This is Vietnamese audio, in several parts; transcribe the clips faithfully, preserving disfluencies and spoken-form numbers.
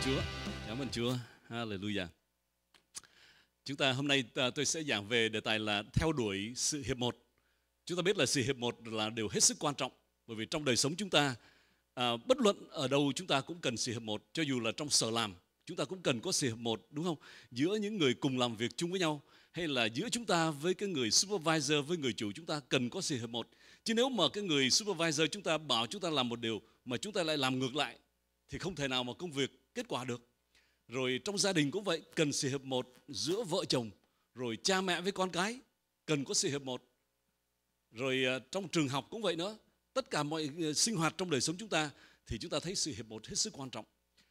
Chúa, cảm ơn Chúa, Hallelujah. Chúng ta hôm nay tôi sẽ giảng về đề tài là theo đuổi sự hiệp một. Chúng ta biết là sự hiệp một là điều hết sức quan trọng, bởi vì trong đời sống chúng ta, à, bất luận ở đâu chúng ta cũng cần sự hiệp một. Cho dù là trong sở làm, chúng ta cũng cần có sự hiệp một, đúng không? Giữa những người cùng làm việc chung với nhau, hay là giữa chúng ta với cái người supervisor, với người chủ, chúng ta cần có sự hiệp một. Chứ nếu mà cái người supervisor chúng ta bảo chúng ta làm một điều mà chúng ta lại làm ngược lại, thì không thể nào mà công việc kết quả được. Rồi trong gia đình cũng vậy, cần sự hiệp một giữa vợ chồng, rồi cha mẹ với con cái, cần có sự hiệp một. Rồi trong trường học cũng vậy nữa, tất cả mọi sinh hoạt trong đời sống chúng ta thì chúng ta thấy sự hiệp một hết sức quan trọng.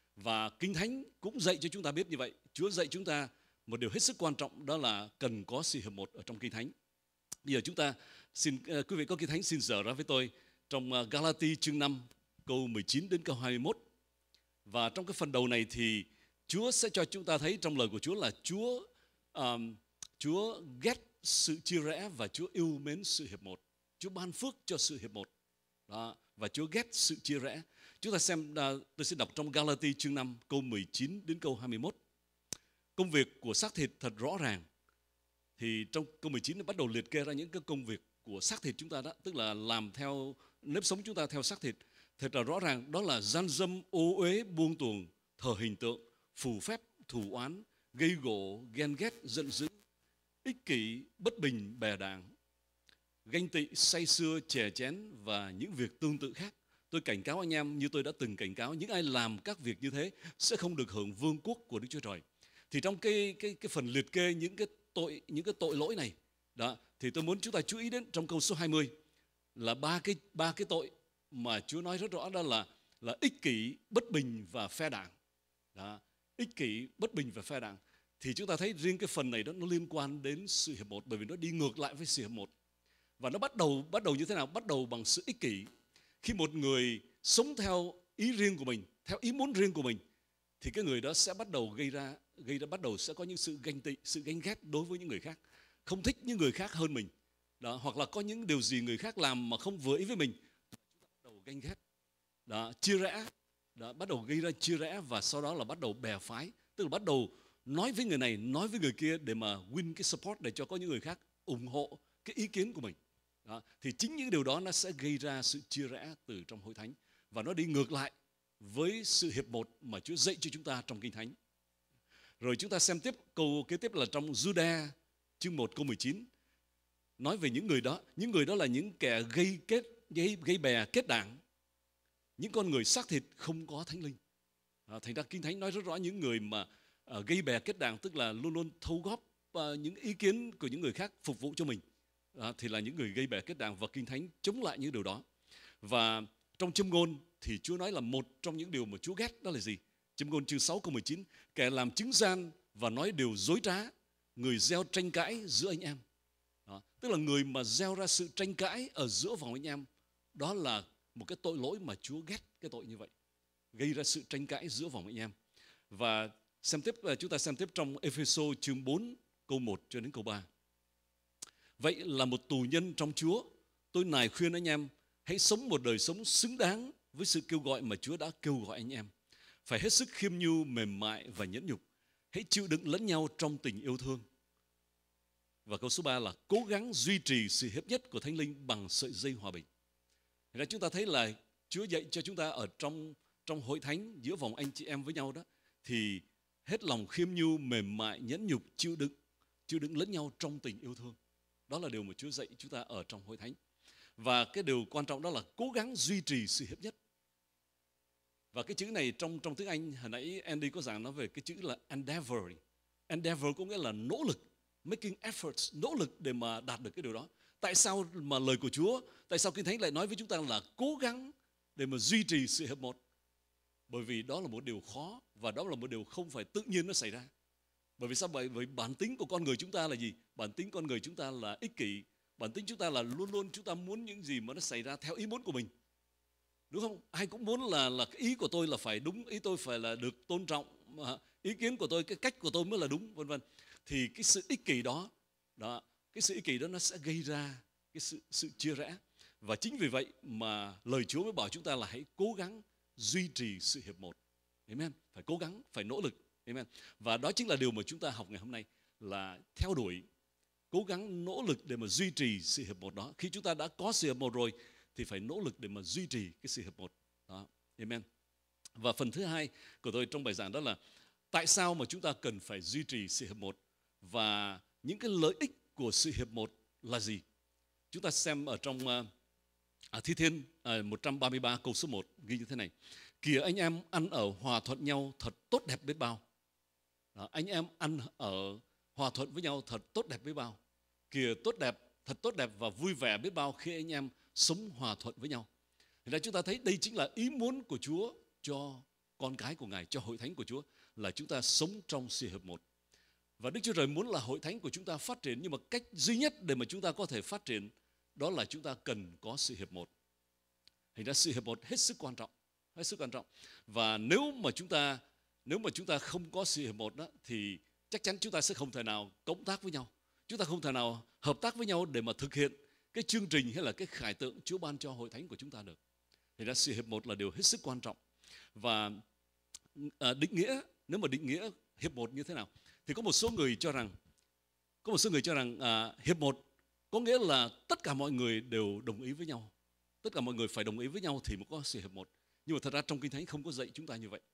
Và Kinh Thánh cũng dạy cho chúng ta biết như vậy. Chúa dạy chúng ta một điều hết sức quan trọng, đó là cần có sự hiệp một ở trong Kinh Thánh. Bây giờ chúng ta xin quý vị có Kinh Thánh xin dở ra với tôi trong Galati chương năm câu mười chín đến câu hai mươi mốt. Và trong cái phần đầu này thì Chúa sẽ cho chúng ta thấy trong lời của Chúa là Chúa um, Chúa ghét sự chia rẽ và Chúa yêu mến sự hiệp một. Chúa ban phước cho sự hiệp một. Đó, và Chúa ghét sự chia rẽ. Chúng ta xem, uh, tôi sẽ đọc trong Galati chương năm câu mười chín đến câu hai mươi mốt. Công việc của xác thịt thật rõ ràng. Thì trong câu mười chín nó bắt đầu liệt kê ra những cái công việc của xác thịt chúng ta đó, tức là làm theo nếp sống chúng ta theo xác thịt. Thật là rõ ràng, đó là gian dâm, ô uế, buông tuồng, thờ hình tượng, phù phép, thù oán, gây gổ, ghen ghét, giận dữ, ích kỷ, bất bình, bè đảng, ganh tị, say sưa, chè chén và những việc tương tự khác. Tôi cảnh cáo anh em như tôi đã từng cảnh cáo, những ai làm các việc như thế sẽ không được hưởng vương quốc của Đức Chúa Trời. Thì trong cái cái cái phần liệt kê những cái tội những cái tội lỗi này, đó, thì tôi muốn chúng ta chú ý đến trong câu số hai mươi là ba cái ba cái tội mà Chúa nói rất rõ, đó là là ích kỷ, bất bình và phe đảng. Đó, ích kỷ, bất bình và phe đảng. Thì chúng ta thấy riêng cái phần này đó nó liên quan đến sự hiệp một, bởi vì nó đi ngược lại với sự hiệp một. Và nó bắt đầu bắt đầu như thế nào? Bắt đầu bằng sự ích kỷ. Khi một người sống theo ý riêng của mình, theo ý muốn riêng của mình, thì cái người đó sẽ bắt đầu gây ra gây ra bắt đầu sẽ có những sự ganh tị, sự ganh ghét đối với những người khác, không thích những người khác hơn mình. Đó, hoặc là có những điều gì người khác làm mà không vừa ý với mình, bắt đầu ganh ghét. Đó, chia rẽ. Đó, bắt đầu gây ra chia rẽ và sau đó là bắt đầu bè phái, tức là bắt đầu nói với người này, nói với người kia để mà win cái support, để cho có những người khác ủng hộ cái ý kiến của mình. Đó, thì chính những điều đó nó sẽ gây ra sự chia rẽ từ trong hội thánh, và nó đi ngược lại với sự hiệp một mà Chúa dạy cho chúng ta trong Kinh Thánh. Rồi chúng ta xem tiếp câu kế tiếp là trong Juda chương một câu mười chín, nói về những người đó. Những người đó là những kẻ gây kết gây, gây bè kết đảng, những con người xác thịt không có thánh linh. À, thành ra Kinh Thánh nói rất rõ những người mà à, gây bè kết đảng, tức là luôn luôn thâu góp à, những ý kiến của những người khác phục vụ cho mình, à, thì là những người gây bè kết đảng, và Kinh Thánh chống lại những điều đó. Và trong Châm Ngôn thì Chúa nói là một trong những điều mà Chúa ghét đó là gì? Châm Ngôn chương sáu câu mười chín, kẻ làm chứng gian và nói điều dối trá, người gieo tranh cãi giữa anh em. Đó, tức là người mà gieo ra sự tranh cãi ở giữa vòng anh em, đó là một cái tội lỗi mà Chúa ghét, cái tội như vậy, gây ra sự tranh cãi giữa vòng anh em. Và xem tiếp, chúng ta xem tiếp trong Ê-phê-sô chương bốn câu một cho đến câu ba. Vậy là một tù nhân trong Chúa, tôi nài khuyên anh em hãy sống một đời sống xứng đáng với sự kêu gọi mà Chúa đã kêu gọi anh em. Phải hết sức khiêm nhu, mềm mại và nhẫn nhục. Hãy chịu đựng lẫn nhau trong tình yêu thương. Và câu số ba là cố gắng duy trì sự hiệp nhất của Thánh Linh bằng sợi dây hòa bình. Thế ra chúng ta thấy là Chúa dạy cho chúng ta ở trong trong hội thánh, giữa vòng anh chị em với nhau đó, thì hết lòng khiêm nhu, mềm mại, nhẫn nhục, chịu đựng, chịu đựng lẫn nhau trong tình yêu thương. Đó là điều mà Chúa dạy chúng ta ở trong hội thánh. Và cái điều quan trọng đó là cố gắng duy trì sự hiệp nhất. Và cái chữ này trong trong tiếng Anh, hồi nãy Andy có giảng nói về cái chữ là endeavor. Endeavor có nghĩa là nỗ lực, making efforts, nỗ lực để mà đạt được cái điều đó. Tại sao mà lời của Chúa, tại sao Kinh Thánh lại nói với chúng ta là cố gắng để mà duy trì sự hiệp một? Bởi vì đó là một điều khó, và đó là một điều không phải tự nhiên nó xảy ra. Bởi vì sao? Bởi vì bản tính của con người chúng ta là gì? Bản tính con người chúng ta là ích kỷ. Bản tính chúng ta là luôn luôn chúng ta muốn những gì mà nó xảy ra theo ý muốn của mình. Đúng không? Ai cũng muốn là là cái ý của tôi là phải đúng, ý tôi phải là được tôn trọng, mà ý kiến của tôi, cái cách của tôi mới là đúng, vân vân. Thì cái sự ích kỷ đó, đó, cái sự ích kỷ đó nó sẽ gây ra cái sự sự chia rẽ. Và chính vì vậy mà lời Chúa mới bảo chúng ta là hãy cố gắng duy trì sự hiệp một. Amen. Phải cố gắng, phải nỗ lực. Amen. Và đó chính là điều mà chúng ta học ngày hôm nay, là theo đuổi, cố gắng nỗ lực để mà duy trì sự hiệp một đó. Khi chúng ta đã có sự hiệp một rồi thì phải nỗ lực để mà duy trì cái sự hiệp một đó. Amen. Và phần thứ hai của tôi trong bài giảng đó là tại sao mà chúng ta cần phải duy trì sự hiệp một và những cái lợi ích của sự hiệp một là gì. Chúng ta xem ở trong uh, Thi Thiên uh, một trăm ba mươi ba câu số một ghi như thế này: kìa anh em ăn ở hòa thuận nhau thật tốt đẹp biết bao. Đó, anh em ăn ở hòa thuận với nhau thật tốt đẹp biết bao. Kìa tốt đẹp, thật tốt đẹp và vui vẻ biết bao khi anh em sống hòa thuận với nhau. Thế ra chúng ta thấy đây chính là ý muốn của Chúa cho con cái của Ngài, cho hội thánh của Chúa, là chúng ta sống trong sự hiệp một. Và Đức Chúa Trời muốn là hội thánh của chúng ta phát triển, nhưng mà cách duy nhất để mà chúng ta có thể phát triển đó là chúng ta cần có sự hiệp một. Thành ra sự hiệp một hết sức quan trọng, hết sức quan trọng. Và nếu mà chúng ta nếu mà chúng ta không có sự hiệp một đó thì chắc chắn chúng ta sẽ không thể nào cộng tác với nhau. Chúng ta không thể nào hợp tác với nhau để mà thực hiện cái chương trình hay là cái khải tượng Chúa ban cho hội thánh của chúng ta được. Thành ra sự hiệp một là điều hết sức quan trọng. Và à, định nghĩa, nếu mà định nghĩa hiệp một như thế nào thì có một số người cho rằng có một số người cho rằng à, hiệp một có nghĩa là tất cả mọi người đều đồng ý với nhau, tất cả mọi người phải đồng ý với nhau thì mới có sự hiệp một. Nhưng mà thật ra trong Kinh Thánh không có dạy chúng ta như vậy.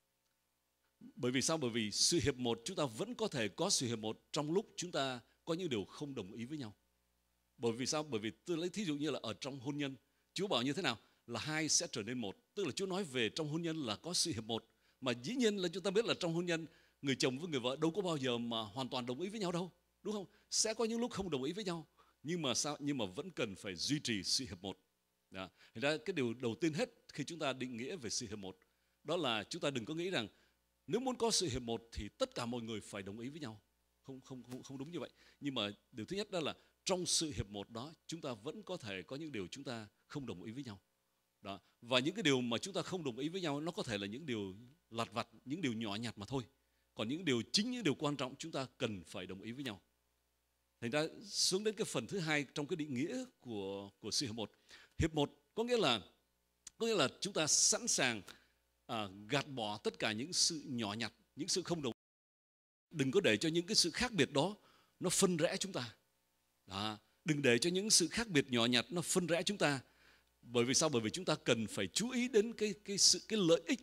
Bởi vì sao? Bởi vì sự hiệp một chúng ta vẫn có thể có sự hiệp một trong lúc chúng ta có những điều không đồng ý với nhau. Bởi vì sao? Bởi vì tôi lấy thí dụ như là ở trong hôn nhân, Chúa bảo như thế nào? Là hai sẽ trở nên một. Tức là Chúa nói về trong hôn nhân là có sự hiệp một. Mà dĩ nhiên là chúng ta biết là trong hôn nhân, người chồng với người vợ đâu có bao giờ mà hoàn toàn đồng ý với nhau đâu, đúng không? Sẽ có những lúc không đồng ý với nhau, nhưng mà sao? Nhưng mà vẫn cần phải duy trì sự hiệp một. Đó. Thành ra cái điều đầu tiên hết khi chúng ta định nghĩa về sự hiệp một đó là chúng ta đừng có nghĩ rằng nếu muốn có sự hiệp một thì tất cả mọi người phải đồng ý với nhau. Không không không không đúng như vậy. Nhưng mà điều thứ nhất đó là trong sự hiệp một đó chúng ta vẫn có thể có những điều chúng ta không đồng ý với nhau. Đó. Và những cái điều mà chúng ta không đồng ý với nhau nó có thể là những điều lặt vặt, những điều nhỏ nhặt mà thôi. Còn những điều chính, những điều quan trọng chúng ta cần phải đồng ý với nhau. Thành ra xuống đến cái phần thứ hai trong cái định nghĩa của của sự hiệp một. Hiệp một có nghĩa là có nghĩa là chúng ta sẵn sàng à, gạt bỏ tất cả những sự nhỏ nhặt, những sự không đồng ý. Đừng có để cho những cái sự khác biệt đó nó phân rẽ chúng ta. Đó. Đừng để cho những sự khác biệt nhỏ nhặt nó phân rẽ chúng ta. Bởi vì sao? Bởi vì chúng ta cần phải chú ý đến cái cái sự cái lợi ích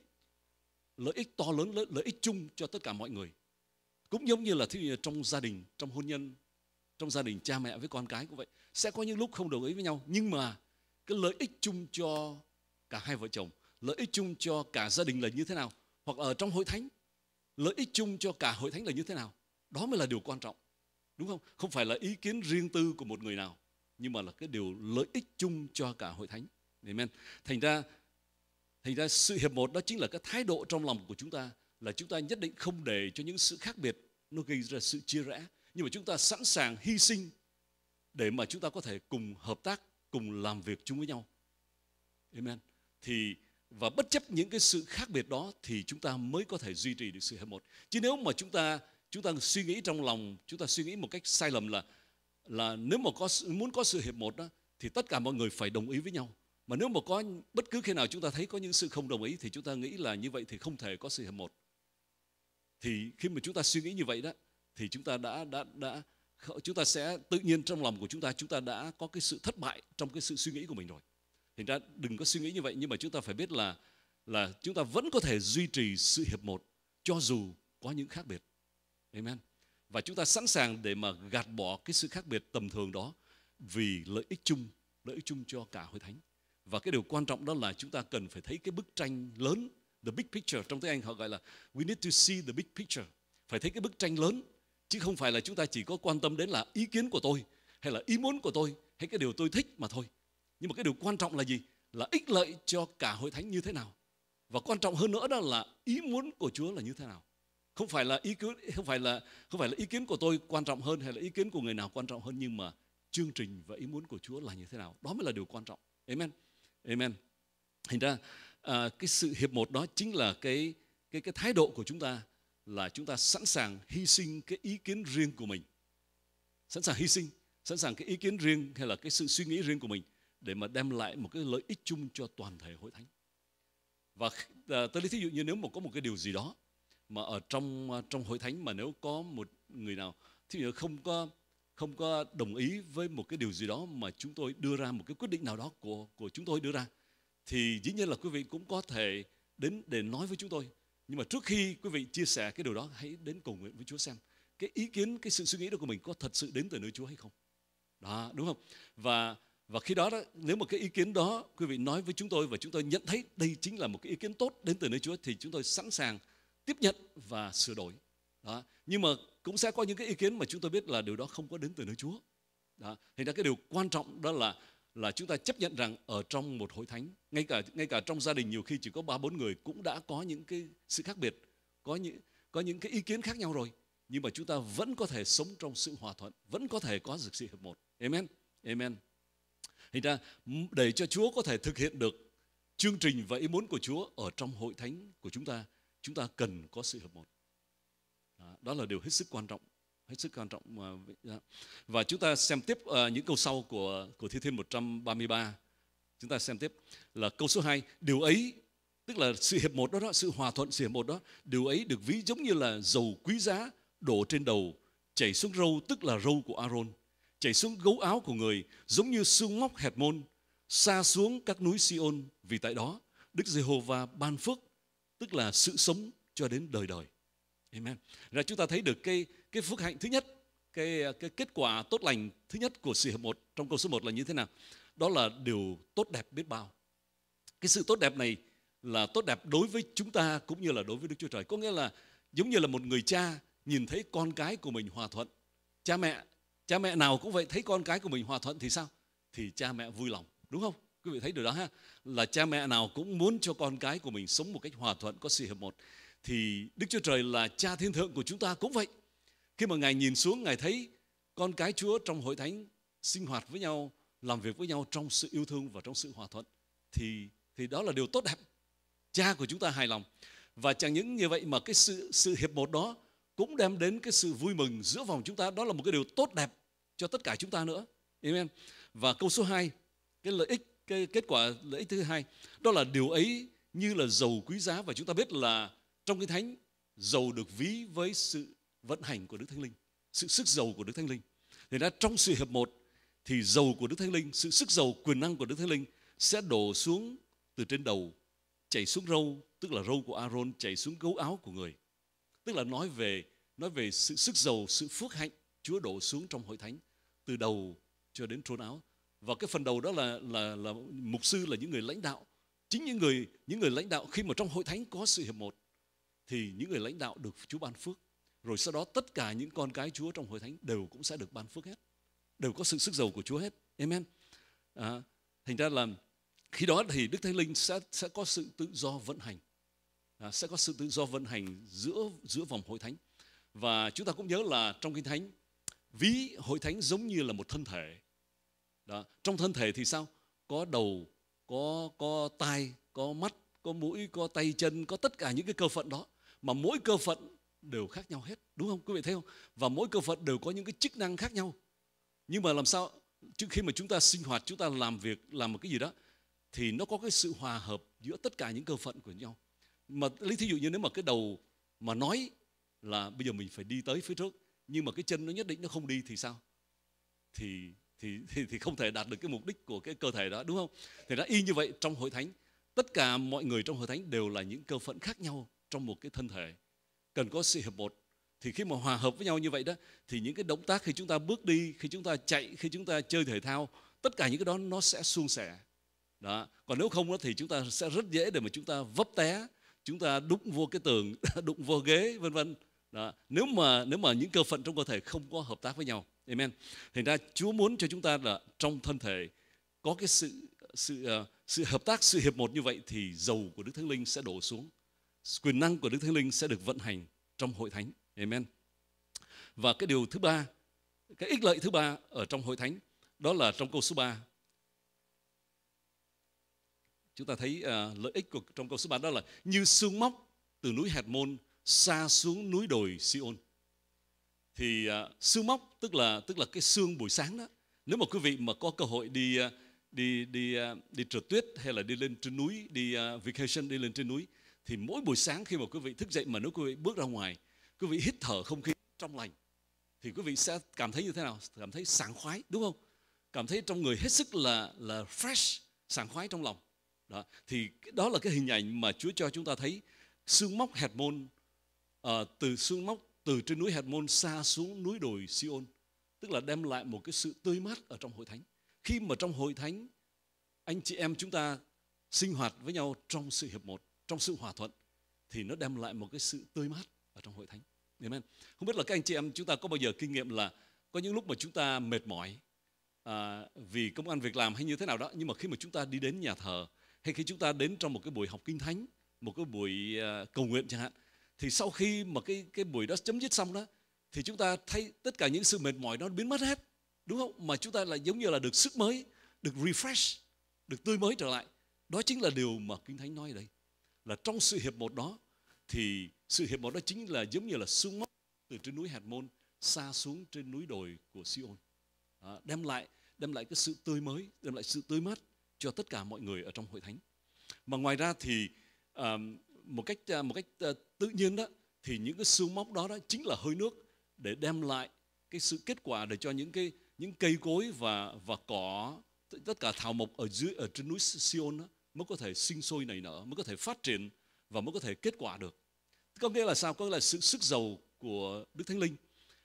lợi ích to lớn, lợi, lợi ích chung cho tất cả mọi người. Cũng giống như là trong gia đình, trong hôn nhân, trong gia đình cha mẹ với con cái cũng vậy. Sẽ có những lúc không đồng ý với nhau, nhưng mà cái lợi ích chung cho cả hai vợ chồng, lợi ích chung cho cả gia đình là như thế nào? Hoặc ở trong hội thánh, lợi ích chung cho cả hội thánh là như thế nào? Đó mới là điều quan trọng, đúng không? Không phải là ý kiến riêng tư của một người nào, nhưng mà là cái điều lợi ích chung cho cả hội thánh. Amen. Thành ra Thành ra sự hiệp một đó chính là cái thái độ trong lòng của chúng ta, là chúng ta nhất định không để cho những sự khác biệt nó gây ra sự chia rẽ, nhưng mà chúng ta sẵn sàng hy sinh để mà chúng ta có thể cùng hợp tác, cùng làm việc chung với nhau. Amen. Thì và bất chấp những cái sự khác biệt đó thì chúng ta mới có thể duy trì được sự hiệp một. Chứ nếu mà chúng ta chúng ta suy nghĩ trong lòng, chúng ta suy nghĩ một cách sai lầm là là nếu mà có muốn có sự hiệp một đó thì tất cả mọi người phải đồng ý với nhau. Mà nếu mà có bất cứ khi nào chúng ta thấy có những sự không đồng ý thì chúng ta nghĩ là như vậy thì không thể có sự hiệp một. Thì khi mà chúng ta suy nghĩ như vậy đó thì chúng ta đã đã đã chúng ta sẽ tự nhiên trong lòng của chúng ta chúng ta đã có cái sự thất bại trong cái sự suy nghĩ của mình rồi. Thành ra đừng có suy nghĩ như vậy, nhưng mà chúng ta phải biết là là chúng ta vẫn có thể duy trì sự hiệp một cho dù có những khác biệt. Amen. Và chúng ta sẵn sàng để mà gạt bỏ cái sự khác biệt tầm thường đó vì lợi ích chung, lợi ích chung cho cả hội thánh. Và cái điều quan trọng đó là chúng ta cần phải thấy cái bức tranh lớn, the big picture. Trong tiếng Anh họ gọi là we need to see the big picture. Phải thấy cái bức tranh lớn, chứ không phải là chúng ta chỉ có quan tâm đến là ý kiến của tôi, hay là ý muốn của tôi, hay cái điều tôi thích mà thôi. Nhưng mà cái điều quan trọng là gì? Là ích lợi cho cả hội thánh như thế nào. Và quan trọng hơn nữa đó là ý muốn của Chúa là như thế nào. Không phải là ý kiến, không phải là không phải là ý kiến của tôi quan trọng hơn hay là ý kiến của người nào quan trọng hơn, nhưng mà chương trình và ý muốn của Chúa là như thế nào. Đó mới là điều quan trọng. Amen. Amen. Thành ra à, cái sự hiệp một đó chính là cái cái cái thái độ của chúng ta, là chúng ta sẵn sàng hy sinh cái ý kiến riêng của mình, sẵn sàng hy sinh, sẵn sàng cái ý kiến riêng hay là cái sự suy nghĩ riêng của mình để mà đem lại một cái lợi ích chung cho toàn thể hội thánh. Và à, tôi lấy thí dụ như nếu mà có một cái điều gì đó mà ở trong trong hội thánh mà nếu có một người nào thí dụ không có không có đồng ý với một cái điều gì đó mà chúng tôi đưa ra, một cái quyết định nào đó của của chúng tôi đưa ra, thì dĩ nhiên là quý vị cũng có thể đến để nói với chúng tôi. Nhưng mà trước khi quý vị chia sẻ cái điều đó, hãy đến cầu nguyện với Chúa xem cái ý kiến, cái sự suy nghĩ đó của mình có thật sự đến từ nơi Chúa hay không. Đó, đúng không? Và và khi đó, đó nếu mà cái ý kiến đó quý vị nói với chúng tôi và chúng tôi nhận thấy đây chính là một cái ý kiến tốt đến từ nơi Chúa, thì chúng tôi sẵn sàng tiếp nhận và sửa đổi. Đó. Nhưng mà cũng sẽ có những cái ý kiến mà chúng tôi biết là điều đó không có đến từ nơi Chúa. Đó. Thành ra cái điều quan trọng đó là là chúng ta chấp nhận rằng ở trong một hội thánh, ngay cả ngay cả trong gia đình nhiều khi chỉ có ba bốn người cũng đã có những cái sự khác biệt, có những có những cái ý kiến khác nhau rồi, nhưng mà chúng ta vẫn có thể sống trong sự hòa thuận, vẫn có thể có sự hiệp một. Amen. Amen. Thành ra để cho Chúa có thể thực hiện được chương trình và ý muốn của Chúa ở trong hội thánh của chúng ta, chúng ta cần có sự hiệp một. Đó, đó là điều hết sức quan trọng, hết sức quan trọng. Mà và chúng ta xem tiếp uh, những câu sau của của Thi Thiên một trăm ba mươi ba. Chúng ta xem tiếp là câu số hai. Điều ấy, tức là sự hiệp một đó, đó, sự hòa thuận, sự hiệp một đó, điều ấy được ví giống như là dầu quý giá đổ trên đầu, chảy xuống râu, tức là râu của Aaron, chảy xuống gấu áo của người, giống như xương móc hẹt môn, sa xuống các núi Siôn, vì tại đó Đức Giê-hô-va ban phước, tức là sự sống cho đến đời đời. Amen. Rồi chúng ta thấy được cái cái phước hạnh thứ nhất, cái cái kết quả tốt lành thứ nhất của sự hiệp một trong câu số một là như thế nào? Đó là điều tốt đẹp biết bao. Cái sự tốt đẹp này là tốt đẹp đối với chúng ta cũng như là đối với Đức Chúa Trời. Có nghĩa là giống như là một người cha nhìn thấy con cái của mình hòa thuận. Cha mẹ, cha mẹ nào cũng vậy, thấy con cái của mình hòa thuận thì sao? Thì cha mẹ vui lòng, đúng không? Quý vị thấy được đó ha? Là cha mẹ nào cũng muốn cho con cái của mình sống một cách hòa thuận, có sự hiệp một. Thì Đức Chúa Trời là cha thiên thượng của chúng ta cũng vậy. Khi mà Ngài nhìn xuống, Ngài thấy con cái Chúa trong hội thánh sinh hoạt với nhau, làm việc với nhau trong sự yêu thương và trong sự hòa thuận, thì thì đó là điều tốt đẹp. Cha của chúng ta hài lòng. Và chẳng những như vậy mà cái sự sự hiệp một đó cũng đem đến cái sự vui mừng giữa vòng chúng ta. Đó là một cái điều tốt đẹp cho tất cả chúng ta nữa. Amen. Và câu số hai, cái lợi ích, cái kết quả lợi ích thứ hai, đó là điều ấy như là dầu quý giá. Và chúng ta biết là trong cái thánh, dầu được ví với sự vận hành của Đức Thánh Linh, sự sức dầu của Đức Thánh Linh. Thì ra trong sự hiệp một thì dầu của Đức Thánh Linh, sự sức dầu, quyền năng của Đức Thánh Linh sẽ đổ xuống từ trên đầu, chảy xuống râu, tức là râu của Aaron, chảy xuống gấu áo của người. Tức là nói về nói về sự sức dầu, sự phước hạnh Chúa đổ xuống trong hội thánh từ đầu cho đến trôn áo. Và cái phần đầu đó là là là mục sư, là những người lãnh đạo. Chính những người những người lãnh đạo khi mà trong hội thánh có sự hiệp một thì những người lãnh đạo được Chúa ban phước. Rồi sau đó tất cả những con cái Chúa trong hội thánh đều cũng sẽ được ban phước hết, đều có sự sức dầu của Chúa hết. Amen. À, thành ra là khi đó thì Đức Thánh Linh sẽ sẽ có sự tự do vận hành, à, sẽ có sự tự do vận hành giữa giữa vòng hội thánh. Và chúng ta cũng nhớ là trong Kinh Thánh ví hội thánh giống như là một thân thể. Đó. Trong thân thể thì sao? Có đầu, có có tai, có mắt, có mũi, có tay chân, có tất cả những cái cơ phận đó. Mà mỗi cơ phận đều khác nhau hết, đúng không? Quý vị thấy không? Và mỗi cơ phận đều có những cái chức năng khác nhau. Nhưng mà làm sao trước khi mà chúng ta sinh hoạt, chúng ta làm việc, làm một cái gì đó thì nó có cái sự hòa hợp giữa tất cả những cơ phận của nhau. Mà lấy thí dụ như nếu mà cái đầu mà nói là bây giờ mình phải đi tới phía trước, nhưng mà cái chân nó nhất định nó không đi thì sao? Thì thì thì, thì không thể đạt được cái mục đích của cái cơ thể đó, đúng không? Thì đã y như vậy trong hội thánh, tất cả mọi người trong hội thánh đều là những cơ phận khác nhau trong một cái thân thể, cần có sự hiệp một. Thì khi mà hòa hợp với nhau như vậy đó, thì những cái động tác khi chúng ta bước đi, khi chúng ta chạy, khi chúng ta chơi thể thao, tất cả những cái đó nó sẽ suôn sẻ. Đó. Còn nếu không đó, thì chúng ta sẽ rất dễ để mà chúng ta vấp té, chúng ta đụng vô cái tường, đụng vô ghế, vân vân. Đó. Nếu mà nếu mà những cơ phận trong cơ thể không có hợp tác với nhau, amen. Thành ra Chúa muốn cho chúng ta là trong thân thể có cái sự sự uh, sự hợp tác, sự hiệp một như vậy thì dầu của Đức Thánh Linh sẽ đổ xuống, quyền năng của Đức Thánh Linh sẽ được vận hành trong hội thánh, amen. Và cái điều thứ ba, cái ích lợi thứ ba ở trong hội thánh, đó là trong câu số ba. Chúng ta thấy uh, lợi ích của trong câu số ba đó là như xương móc từ núi Hẹt Môn sa xuống núi đồi Siôn. Thì uh, xương móc tức là tức là cái xương buổi sáng đó. Nếu mà quý vị mà có cơ hội đi uh, đi đi uh, đi trượt tuyết hay là đi lên trên núi, đi uh, vacation đi lên trên núi, thì mỗi buổi sáng khi mà quý vị thức dậy mà nếu quý vị bước ra ngoài, quý vị hít thở không khí trong lành, thì quý vị sẽ cảm thấy như thế nào? Cảm thấy sảng khoái, đúng không? Cảm thấy trong người hết sức là là fresh, sảng khoái trong lòng. Đó, thì đó là cái hình ảnh mà Chúa cho chúng ta thấy xương móc Hẹt-môn, uh, từ xương móc từ trên núi Hẹt-môn xa xuống núi đồi Si-ôn, tức là đem lại một cái sự tươi mát ở trong hội thánh. Khi mà trong hội thánh anh chị em chúng ta sinh hoạt với nhau trong sự hiệp một, trong sự hòa thuận, thì nó đem lại một cái sự tươi mát ở trong hội thánh. Amen. Không biết là các anh chị em chúng ta có bao giờ kinh nghiệm là có những lúc mà chúng ta mệt mỏi à, vì công ăn việc làm hay như thế nào đó, nhưng mà khi mà chúng ta đi đến nhà thờ hay khi chúng ta đến trong một cái buổi học kinh thánh, một cái buổi uh, cầu nguyện chẳng hạn, thì sau khi mà cái cái buổi đó chấm dứt xong đó, thì chúng ta thấy tất cả những sự mệt mỏi đó biến mất hết, đúng không? Mà chúng ta lại giống như là được sức mới, được refresh, được tươi mới trở lại. Đó chính là điều mà Kinh Thánh nói ở đây, là trong sự hiệp một đó, thì sự hiệp một đó chính là giống như là xương móc từ trên núi Hẹt-môn xa xuống trên núi đồi của Si-ôn, à, đem lại đem lại cái sự tươi mới, đem lại sự tươi mát cho tất cả mọi người ở trong hội thánh. Mà ngoài ra thì uh, một cách một cách uh, tự nhiên đó, thì những cái xương móc đó đó chính là hơi nước để đem lại cái sự kết quả để cho những cái những cây cối và và cỏ, tất cả thảo mộc ở dưới ở trên núi Si-ôn đó, mới có thể sinh sôi nảy nở, mới có thể phát triển và mới có thể kết quả được. Có nghĩa là sao? Có nghĩa là sự sức giàu của Đức Thánh Linh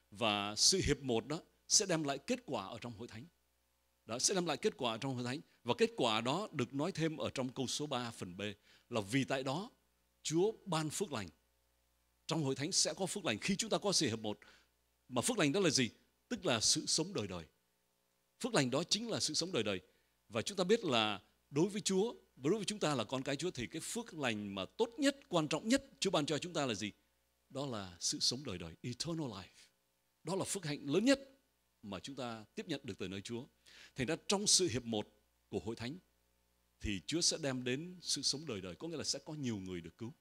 và sự hiệp một đó sẽ đem lại kết quả ở trong hội thánh. Đó sẽ đem lại kết quả trong hội thánh, và kết quả đó được nói thêm ở trong câu số ba phần B là vì tại đó Chúa ban phước lành. Trong hội thánh sẽ có phước lành khi chúng ta có sự hiệp một. Mà phước lành đó là gì? Tức là sự sống đời đời. Phước lành đó chính là sự sống đời đời. Và chúng ta biết là đối với Chúa, đối với chúng ta là con cái Chúa, thì cái phước lành mà tốt nhất, quan trọng nhất Chúa ban cho chúng ta là gì? Đó là sự sống đời đời, eternal life. Đó là phước hạnh lớn nhất mà chúng ta tiếp nhận được từ nơi Chúa. Thành ra trong sự hiệp một của hội thánh thì Chúa sẽ đem đến sự sống đời đời, có nghĩa là sẽ có nhiều người được cứu.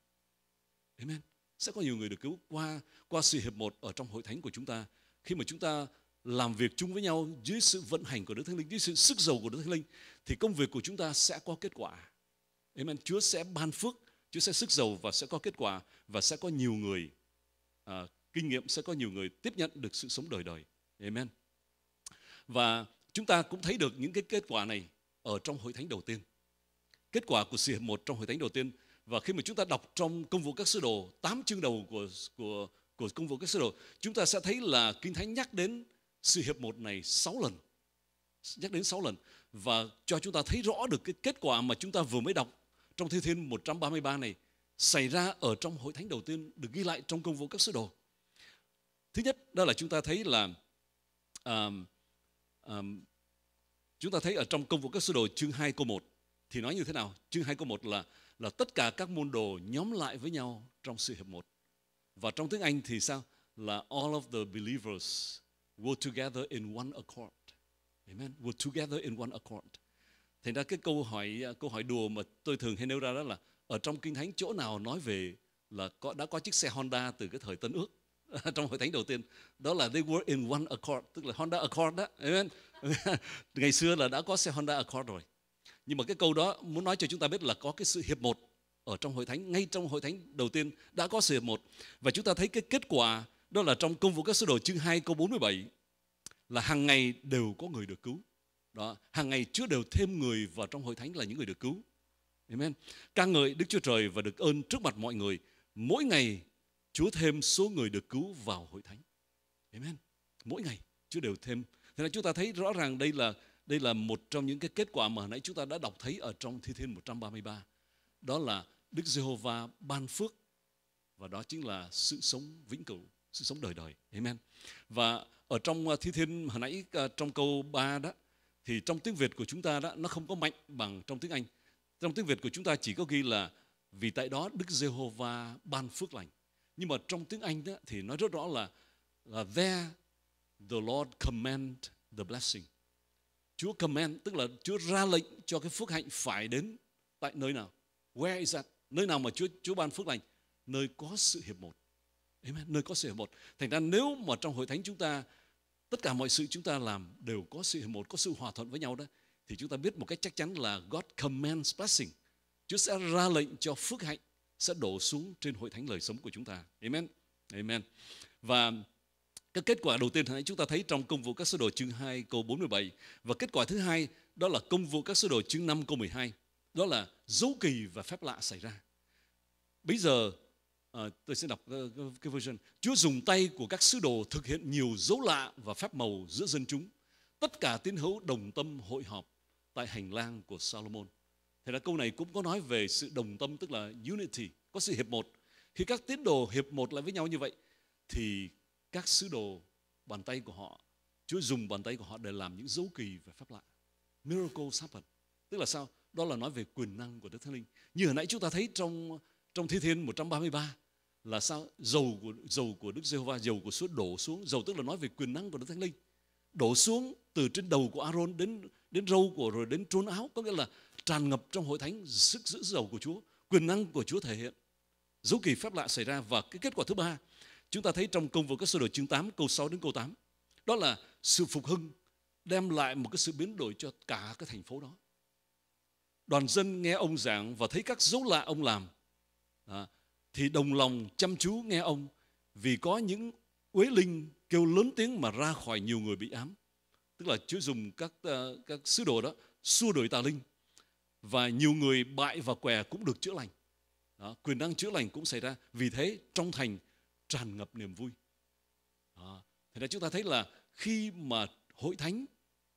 Amen. Sẽ có nhiều người được cứu qua qua sự hiệp một ở trong hội thánh của chúng ta. Khi mà chúng ta làm việc chung với nhau dưới sự vận hành của Đức Thánh Linh, dưới sự sức giàu của Đức Thánh Linh, thì công việc của chúng ta sẽ có kết quả. Amen. Chúa sẽ ban phước, Chúa sẽ sức giàu và sẽ có kết quả, và sẽ có nhiều người à, kinh nghiệm, sẽ có nhiều người tiếp nhận được sự sống đời đời. Amen. Và chúng ta cũng thấy được những cái kết quả này ở trong hội thánh đầu tiên. Kết quả của sự hiệp một trong hội thánh đầu tiên. Và khi mà chúng ta đọc trong Công vụ các sứ đồ, tám chương đầu của, của, của Công vụ các sứ đồ, chúng ta sẽ thấy là Kinh Thánh nhắc đến sự hiệp một này sáu lần. Nhắc đến sáu lần. Và cho chúng ta thấy rõ được cái kết quả mà chúng ta vừa mới đọc trong Thi Thiên một trăm ba mươi ba này xảy ra ở trong hội thánh đầu tiên, được ghi lại trong Công vụ các sứ đồ. Thứ nhất, đó là chúng ta thấy là um, um, chúng ta thấy ở trong Công vụ các sứ đồ chương hai câu một thì nói như thế nào? Chương hai câu một là là tất cả các môn đồ nhóm lại với nhau trong sự hiệp một. Và trong tiếng Anh thì sao? Là all of the believers were together in one accord. Amen. Were together in one accord. Thành ra cái câu hỏi câu hỏi đùa mà tôi thường hay nêu ra đó là ở trong Kinh Thánh chỗ nào nói về là có, đã có chiếc xe Honda từ cái thời Tân Ước trong hội thánh đầu tiên, đó là they were in one accord, tức là Honda Accord đó. Amen. Ngày xưa là đã có xe Honda Accord rồi. Nhưng mà cái câu đó muốn nói cho chúng ta biết là có cái sự hiệp một ở trong hội thánh, ngay trong hội thánh đầu tiên đã có sự hiệp một. Và chúng ta thấy cái kết quả đó là trong Công vụ các sứ đồ chương hai câu bốn mươi bảy là hàng ngày đều có người được cứu. Đó, hàng ngày Chúa đều thêm người vào trong hội thánh là những người được cứu. Amen. Ca ngợi Đức Chúa Trời và được ơn trước mặt mọi người. Mỗi ngày Chúa thêm số người được cứu vào hội thánh. Amen. Mỗi ngày Chúa đều thêm. Thế nên chúng ta thấy rõ ràng đây là đây là một trong những cái kết quả mà hồi nãy chúng ta đã đọc thấy ở trong Thi Thiên một trăm ba mươi ba. Đó là Đức Giê-hô-va ban phước, và đó chính là sự sống vĩnh cửu, sự sống đời đời. Amen. Và ở trong Thi Thiên hồi nãy trong câu ba đó, thì trong tiếng Việt của chúng ta đó nó không có mạnh bằng trong tiếng Anh. Trong tiếng Việt của chúng ta chỉ có ghi là vì tại đó Đức Giê-hô-va ban phước lành. Nhưng mà trong tiếng Anh đó thì nói rất rõ là, là there the Lord command the blessing. Chúa command tức là Chúa ra lệnh cho cái phước hạnh phải đến tại nơi nào? Where is that? Nơi nào mà Chúa Chúa ban phước lành? Nơi có sự hiệp một. Amen. Nơi có sự hiệp một. Thành ra nếu mà trong hội thánh chúng ta tất cả mọi sự chúng ta làm đều có sự hiệp một, có sự hòa thuận với nhau đó, thì chúng ta biết một cách chắc chắn là God commands blessing. Chúa sẽ ra lệnh cho phước hạnh sẽ đổ xuống trên hội thánh lời sống của chúng ta. Amen. Amen. Và cái kết quả đầu tiên hồi nãy chúng ta thấy trong Công vụ các sứ đồ chương hai câu bốn mươi bảy, và kết quả thứ hai đó là Công vụ các sứ đồ chương năm câu mười hai, đó là dấu kỳ và phép lạ xảy ra. Bây giờ à, tôi sẽ đọc cái, cái version. Chúa dùng tay của các sứ đồ thực hiện nhiều dấu lạ và phép màu giữa dân chúng. Tất cả tín hữu đồng tâm hội họp tại hành lang của Salomon. Thế là câu này cũng có nói về sự đồng tâm, tức là unity, có sự hiệp một. Khi các tín đồ hiệp một lại với nhau như vậy, thì các sứ đồ, bàn tay của họ, Chúa dùng bàn tay của họ để làm những dấu kỳ và phép lạ. Miracles happen. Tức là sao? Đó là nói về quyền năng của Đức Thánh Linh. Như hồi nãy chúng ta thấy trong trong Thi Thiên một trăm ba mươi ba là sao? Dầu của dầu của Đức Giê-hô-va, dầu của Chúa đổ xuống. Dầu tức là nói về quyền năng của Đức Thánh Linh, đổ xuống từ trên đầu của Aaron đến đến râu của, rồi đến trốn áo, có nghĩa là tràn ngập trong hội thánh sức giữ dầu của Chúa, quyền năng của Chúa thể hiện, dấu kỳ phép lạ xảy ra. Và cái kết quả thứ ba chúng ta thấy trong Công vụ các sứ đồ chương tám câu sáu đến câu tám, đó là sự phục hưng đem lại một cái sự biến đổi cho cả cái thành phố đó. Đoàn dân nghe ông giảng và thấy các dấu lạ ông làm, à, thì đồng lòng chăm chú nghe ông, vì có những uế linh kêu lớn tiếng mà ra khỏi nhiều người bị ám. Tức là Chúa dùng các uh, các sứ đồ đó xua đuổi tà linh, và nhiều người bại và què cũng được chữa lành. Đó, quyền năng chữa lành cũng xảy ra. Vì thế trong thành tràn ngập niềm vui. Đó, thế nên chúng ta thấy là khi mà hội thánh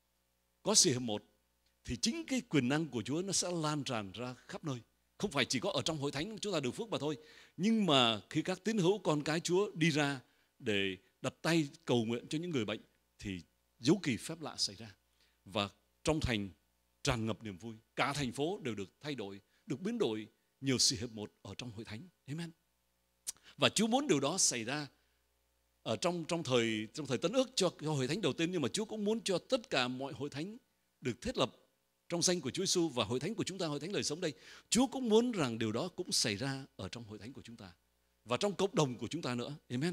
có sự hiệp một, thì chính cái quyền năng của Chúa nó sẽ lan tràn ra khắp nơi. Không phải chỉ có ở trong hội thánh chúng ta được phước mà thôi, nhưng mà khi các tín hữu con cái Chúa đi ra để đặt tay cầu nguyện cho những người bệnh, thì dấu kỳ phép lạ xảy ra, và trong thành tràn ngập niềm vui. Cả thành phố đều được thay đổi, được biến đổi nhờ sự hiệp một ở trong hội thánh. Amen. Và Chúa muốn điều đó xảy ra ở trong trong thời trong thời Tân Ước cho, cho hội thánh đầu tiên, nhưng mà Chúa cũng muốn cho tất cả mọi hội thánh được thiết lập trong danh của Chúa Giêsu. Và hội thánh của chúng ta, hội thánh lời sống đây, Chúa cũng muốn rằng điều đó cũng xảy ra ở trong hội thánh của chúng ta và trong cộng đồng của chúng ta nữa. Amen.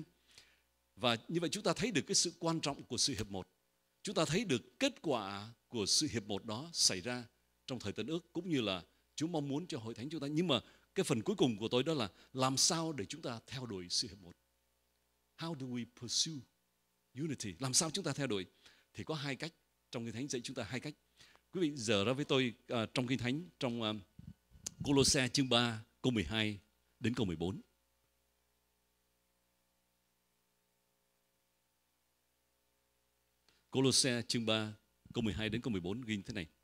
Và như vậy chúng ta thấy được cái sự quan trọng của sự hiệp một. Chúng ta thấy được kết quả của sự hiệp một đó xảy ra trong thời Tân Ước, cũng như là Chúa mong muốn cho hội thánh chúng ta. Nhưng mà cái phần cuối cùng của tôi đó là làm sao để chúng ta theo đuổi sự hiệp một. How do we pursue unity? Làm sao chúng ta theo đuổi? Thì có hai cách. Trong Kinh Thánh dạy chúng ta hai cách. Quý vị giờ ra với tôi uh, trong Kinh Thánh, trong uh, Cô-lô-se chương ba câu mười hai đến câu mười bốn. Cô-lô-se chương ba câu mười hai đến câu mười bốn ghi như thế này.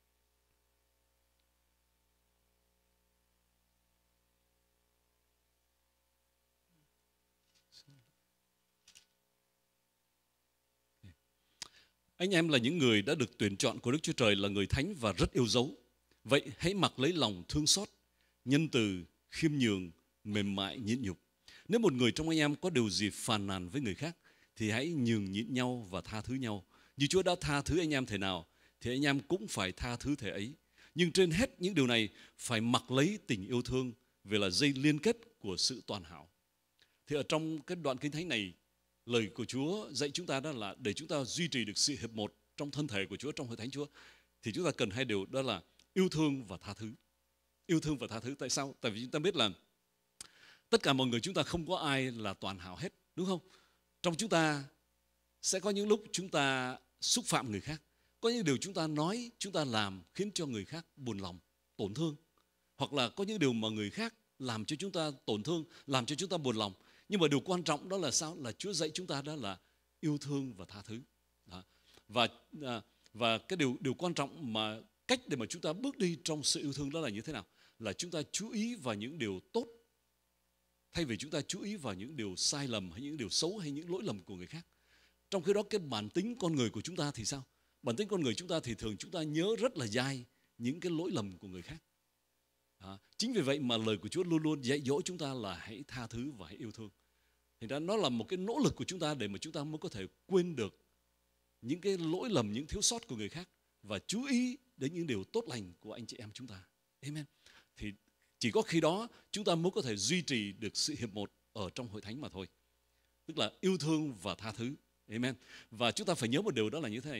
Anh em là những người đã được tuyển chọn của Đức Chúa Trời, là người thánh và rất yêu dấu. Vậy hãy mặc lấy lòng thương xót, nhân từ, khiêm nhường, mềm mại, nhịn nhục. Nếu một người trong anh em có điều gì phàn nàn với người khác, thì hãy nhường nhịn nhau và tha thứ nhau. Như Chúa đã tha thứ anh em thể nào, thì anh em cũng phải tha thứ thể ấy. Nhưng trên hết những điều này phải mặc lấy tình yêu thương, vì là dây liên kết của sự toàn hảo. Thì ở trong cái đoạn Kinh Thánh này, lời của Chúa dạy chúng ta đó là để chúng ta duy trì được sự hiệp một trong thân thể của Chúa, trong hội thánh Chúa, thì chúng ta cần hai điều, đó là yêu thương và tha thứ. Yêu thương và tha thứ. Tại sao? Tại vì chúng ta biết là tất cả mọi người chúng ta không có ai là toàn hảo hết, đúng không? Trong chúng ta sẽ có những lúc chúng ta xúc phạm người khác, có những điều chúng ta nói, chúng ta làm khiến cho người khác buồn lòng, tổn thương, hoặc là có những điều mà người khác làm cho chúng ta tổn thương, làm cho chúng ta buồn lòng. Nhưng mà điều quan trọng đó là sao? Là Chúa dạy chúng ta đó là yêu thương và tha thứ. Đó. Và và cái điều điều quan trọng mà cách để mà chúng ta bước đi trong sự yêu thương đó là như thế nào? Là chúng ta chú ý vào những điều tốt, thay vì chúng ta chú ý vào những điều sai lầm hay những điều xấu hay những lỗi lầm của người khác. Trong khi đó cái bản tính con người của chúng ta thì sao? Bản tính con người chúng ta thì thường chúng ta nhớ rất là dai những cái lỗi lầm của người khác. À, chính vì vậy mà lời của Chúa luôn luôn dạy dỗ chúng ta là hãy tha thứ và hãy yêu thương. Thì đó nó là một cái nỗ lực của chúng ta để mà chúng ta mới có thể quên được những cái lỗi lầm, những thiếu sót của người khác và chú ý đến những điều tốt lành của anh chị em chúng ta. Amen. Thì chỉ có khi đó chúng ta mới có thể duy trì được sự hiệp một ở trong hội thánh mà thôi. Tức là yêu thương và tha thứ. Amen. Và chúng ta phải nhớ một điều đó là như thế này,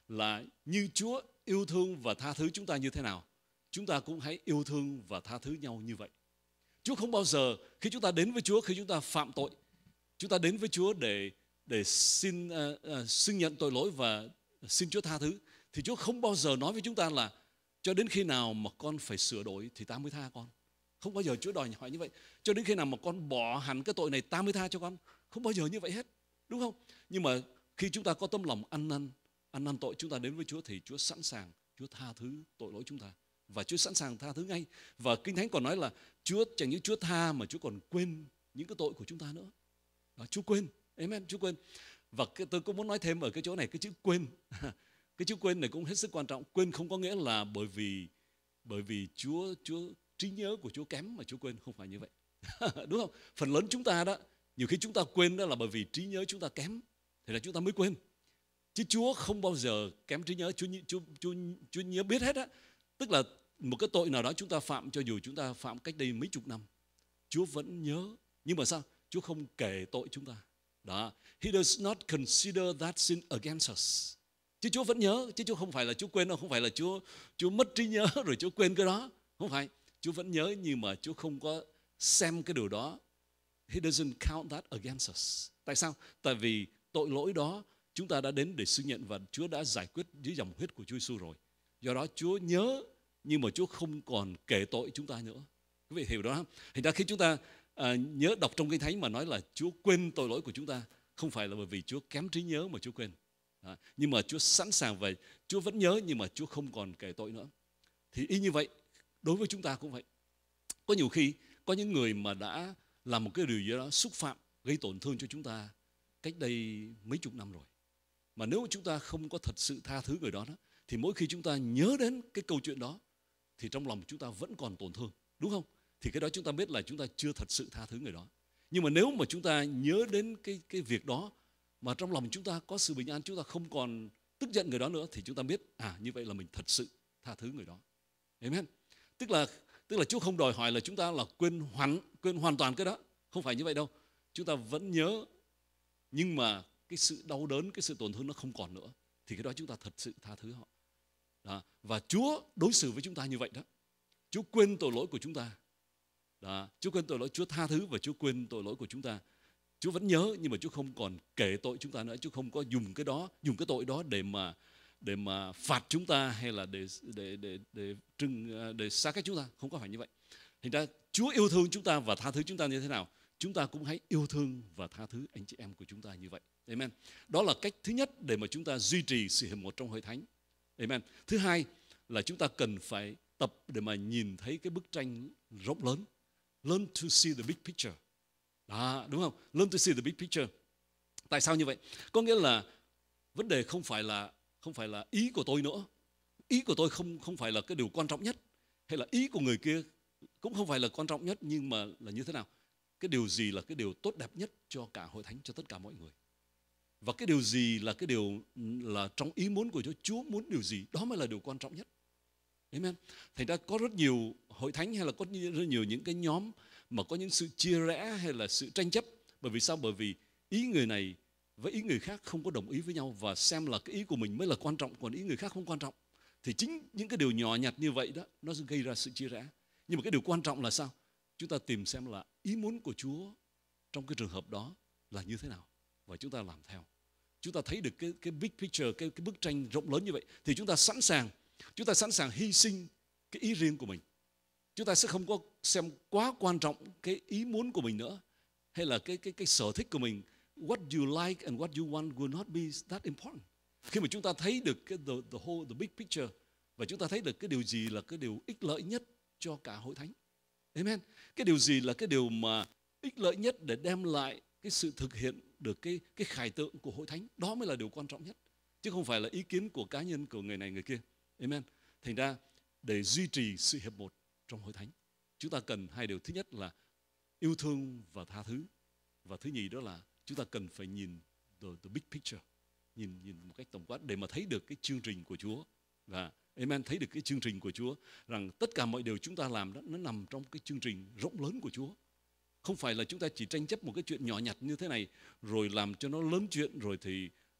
là như Chúa yêu thương và tha thứ chúng ta như thế nào, chúng ta cũng hãy yêu thương và tha thứ nhau như vậy. Chúa không bao giờ, khi chúng ta đến với Chúa, khi chúng ta phạm tội, chúng ta đến với Chúa để để xin uh, uh, xưng nhận tội lỗi và xin Chúa tha thứ, thì Chúa không bao giờ nói với chúng ta là cho đến khi nào mà con phải sửa đổi thì ta mới tha con. Không bao giờ Chúa đòi hỏi như vậy. Cho đến khi nào mà con bỏ hẳn cái tội này ta mới tha cho con. Không bao giờ như vậy hết, đúng không? Nhưng mà khi chúng ta có tấm lòng ăn năn, ăn năn tội, chúng ta đến với Chúa thì Chúa sẵn sàng, Chúa tha thứ tội lỗi chúng ta. Và Chúa sẵn sàng tha thứ ngay. Và Kinh Thánh còn nói là Chúa chẳng những Chúa tha mà Chúa còn quên những cái tội của chúng ta nữa. Đó, Chúa quên, amen, Chúa quên. Và cái, tôi cũng muốn nói thêm ở cái chỗ này, cái chữ quên. Cái chữ quên này cũng hết sức quan trọng. Quên không có nghĩa là bởi vì bởi vì Chúa Chúa trí nhớ của Chúa kém mà Chúa quên, không phải như vậy. Đúng không? Phần lớn chúng ta đó, nhiều khi chúng ta quên đó là bởi vì trí nhớ chúng ta kém, thì là chúng ta mới quên. Chứ Chúa không bao giờ kém trí nhớ. Chúa Chúa Chúa, Chúa nhớ biết hết á. Tức là một cái tội nào đó chúng ta phạm, cho dù chúng ta phạm cách đây mấy chục năm, Chúa vẫn nhớ. Nhưng mà sao? Chúa không kể tội chúng ta. Đó. He does not consider that sin against us. Chứ Chúa vẫn nhớ, chứ Chúa không phải là Chúa quên đâu, không phải là Chúa Chúa mất trí nhớ rồi Chúa quên cái đó, không phải. Chúa vẫn nhớ nhưng mà Chúa không có xem cái điều đó. He doesn't count that against us. Tại sao? Tại vì tội lỗi đó chúng ta đã đến để xưng nhận và Chúa đã giải quyết dưới dòng huyết của Chúa Giêsu rồi. Do đó Chúa nhớ nhưng mà Chúa không còn kể tội chúng ta nữa. Quý vị hiểu đó không? Thành ra khi chúng ta à, nhớ đọc trong Kinh Thánh mà nói là Chúa quên tội lỗi của chúng ta, không phải là bởi vì Chúa kém trí nhớ mà Chúa quên. À, nhưng mà Chúa sẵn sàng về, Chúa vẫn nhớ nhưng mà Chúa không còn kể tội nữa. Thì y như vậy, đối với chúng ta cũng vậy. Có nhiều khi có những người mà đã làm một cái điều gì đó xúc phạm, gây tổn thương cho chúng ta cách đây mấy chục năm rồi. Mà nếu chúng ta không có thật sự tha thứ người đó, đó thì mỗi khi chúng ta nhớ đến cái câu chuyện đó thì trong lòng chúng ta vẫn còn tổn thương, đúng không? Thì cái đó chúng ta biết là chúng ta chưa thật sự tha thứ người đó. Nhưng mà nếu mà chúng ta nhớ đến cái, cái việc đó mà trong lòng chúng ta có sự bình an, chúng ta không còn tức giận người đó nữa, thì chúng ta biết à như vậy là mình thật sự tha thứ người đó. Amen. Tức là tức là Chúa không đòi hỏi là chúng ta là quên hoàn quên hoàn toàn cái đó, không phải như vậy đâu. Chúng ta vẫn nhớ nhưng mà cái sự đau đớn, cái sự tổn thương nó không còn nữa, thì cái đó chúng ta thật sự tha thứ họ. Đó. Và Chúa đối xử với chúng ta như vậy đó. Chúa quên tội lỗi của chúng ta. Đó. Chúa quên tội lỗi, Chúa tha thứ và Chúa quên tội lỗi của chúng ta. Chúa vẫn nhớ nhưng mà Chúa không còn kể tội chúng ta nữa. Chúa không có dùng cái đó, dùng cái tội đó để mà để mà phạt chúng ta hay là để để để để trừng để xa cách chúng ta, không có phải như vậy. Thành ra Chúa yêu thương chúng ta và tha thứ chúng ta như thế nào, chúng ta cũng hãy yêu thương và tha thứ anh chị em của chúng ta như vậy. Amen. Đó là cách thứ nhất để mà chúng ta duy trì sự hiệp một trong hội thánh. Amen. Thứ hai là chúng ta cần phải tập để mà nhìn thấy cái bức tranh rộng lớn. Learn to see the big picture. Đó, đúng không? Learn to see the big picture. Tại sao như vậy? Có nghĩa là vấn đề không phải là không phải là ý của tôi nữa. Ý của tôi không không phải là cái điều quan trọng nhất, hay là ý của người kia cũng không phải là quan trọng nhất, nhưng mà là như thế nào? Cái điều gì là cái điều tốt đẹp nhất cho cả hội thánh, cho tất cả mọi người? Và cái điều gì là cái điều là trong ý muốn của Chúa, Chúa muốn điều gì, đó mới là điều quan trọng nhất. Amen. Thành ra có rất nhiều hội thánh hay là có rất nhiều những cái nhóm mà có những sự chia rẽ hay là sự tranh chấp. Bởi vì sao? Bởi vì ý người này với ý người khác không có đồng ý với nhau và xem là cái ý của mình mới là quan trọng, còn ý người khác không quan trọng. Thì chính những cái điều nhỏ nhặt như vậy đó, nó gây ra sự chia rẽ. Nhưng mà cái điều quan trọng là sao? Chúng ta tìm xem là ý muốn của Chúa trong cái trường hợp đó là như thế nào và chúng ta làm theo. Chúng ta thấy được cái cái big picture, cái cái bức tranh rộng lớn như vậy thì chúng ta sẵn sàng, chúng ta sẵn sàng hy sinh cái ý riêng của mình. Chúng ta sẽ không có xem quá quan trọng cái ý muốn của mình nữa, hay là cái cái cái sở thích của mình. What you like and what you want will not be that important. Khi mà chúng ta thấy được cái the, the whole the big picture và chúng ta thấy được cái điều gì là cái điều ích lợi nhất cho cả hội thánh. Amen. Cái điều gì là cái điều mà ích lợi nhất để đem lại cái sự thực hiện được cái cái khải tượng của hội thánh, đó mới là điều quan trọng nhất, chứ không phải là ý kiến của cá nhân của người này người kia. Amen. Thành ra để duy trì sự hiệp một trong hội thánh, chúng ta cần hai điều. Thứ nhất là yêu thương và tha thứ, và thứ nhì đó là chúng ta cần phải nhìn the, the big picture, nhìn nhìn một cách tổng quát để mà thấy được cái chương trình của Chúa. Và amen, thấy được cái chương trình của Chúa, rằng tất cả mọi điều chúng ta làm đó nó nằm trong cái chương trình rộng lớn của Chúa. Không phải là chúng ta chỉ tranh chấp một cái chuyện nhỏ nhặt như thế này rồi làm cho nó lớn chuyện rồi thì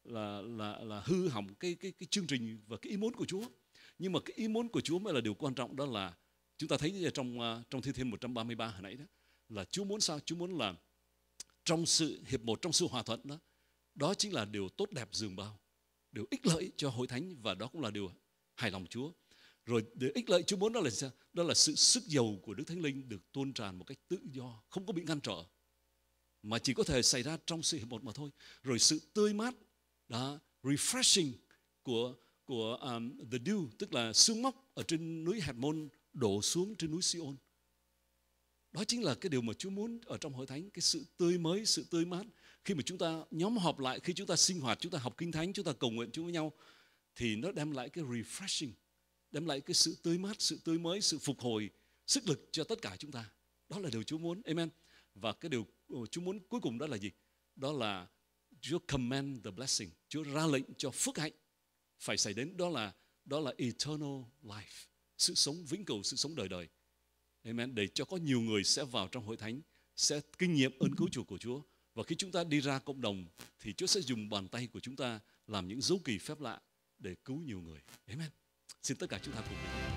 là là là hư hỏng cái cái cái chương trình và cái ý muốn của Chúa. Nhưng mà cái ý muốn của Chúa mới là điều quan trọng. Đó là chúng ta thấy trong uh, trong Thi Thiên một trăm ba mươi ba hồi nãy đó, là Chúa muốn sao? Chúa muốn là trong sự hiệp một, trong sự hòa thuận đó, đó chính là điều tốt đẹp dường bao, điều ích lợi cho hội thánh, và đó cũng là điều hài lòng Chúa. Rồi điều ích lợi Chúa muốn đó là sao? Đó là sự sức giàu của Đức Thánh Linh được tuôn tràn một cách tự do, không có bị ngăn trở, mà chỉ có thể xảy ra trong sự hiệp một mà thôi. Rồi sự tươi mát, đó, refreshing của của um, the dew, tức là sương móc ở trên núi Hermon đổ xuống trên núi Sion. Đó chính là cái điều mà Chúa muốn ở trong hội thánh, cái sự tươi mới, sự tươi mát. Khi mà chúng ta nhóm họp lại, khi chúng ta sinh hoạt, chúng ta học kinh thánh, chúng ta cầu nguyện chung với nhau, thì nó đem lại cái refreshing, đem lại cái sự tươi mát, sự tươi mới, sự phục hồi, sức lực cho tất cả chúng ta. Đó là điều Chúa muốn. Amen. Và cái điều Chúa muốn cuối cùng đó là gì? Đó là Chúa command the blessing. Chúa ra lệnh cho phước hạnh phải xảy đến. Đó là đó là eternal life, sự sống vĩnh cửu, sự sống đời đời. Amen. Để cho có nhiều người sẽ vào trong hội thánh, sẽ kinh nghiệm ơn cứu chuộc của Chúa. Và khi chúng ta đi ra cộng đồng thì Chúa sẽ dùng bàn tay của chúng ta làm những dấu kỳ phép lạ để cứu nhiều người. Amen. Xin tất cả chúng ta cùng đi.